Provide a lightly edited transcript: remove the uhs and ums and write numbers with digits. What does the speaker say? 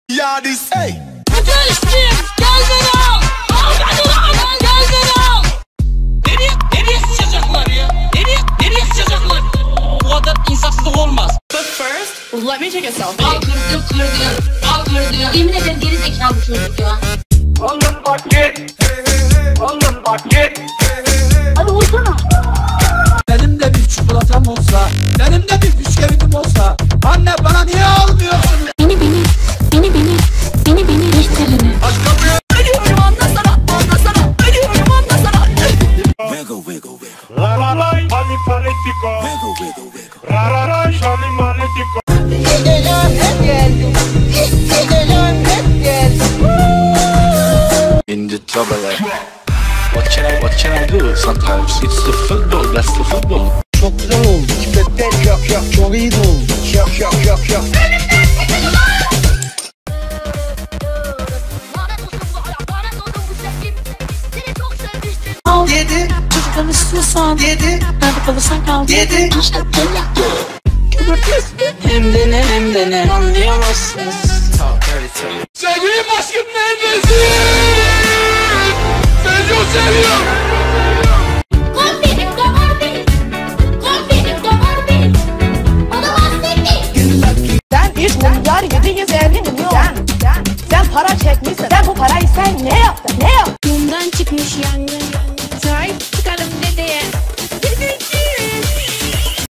Ya this hey. Ateştim, gel beni al. Al beni al, gel beni al. Nereye sıçacaklar ya? Nereye sıçacaklar? Bu kadar insafsızlık olmaz. But first, let me take a selfie. Al kırdım. Yemin ederim geri zekalı çocuk ya. Oğlum bak git. Oğlum bak git. Hadi vursana. Benim de bir çikolatam olsa, benim de bir bisküvitim olsa, anne bana niye almıyorsun? Beni işlerini. Ölüyorum anlasana. Ölüyorum anlasana. La la la, Ali Politico. Ra ra ra, Charlie Maletico. In the trouble, like, what can I do? Sometimes it's the football, that's the football. Çok güzel oldu. Yok. Çok iyi de oldu. Yok. Yedi. Çocuklarını istiyorsan. Yedi. Nerede kalırsan kal. Yedi. Hem de ne anlayamazsınız. Sevgilim aşkım neredesin? Seni çok seviyorum. Kan benim, damar benim. Bana bahsettin. Sen 3 milyar 750 milyon. Sen para çekmişsin. Sen bu parayı sen ne yaptın? Bundan çıkmış yangın.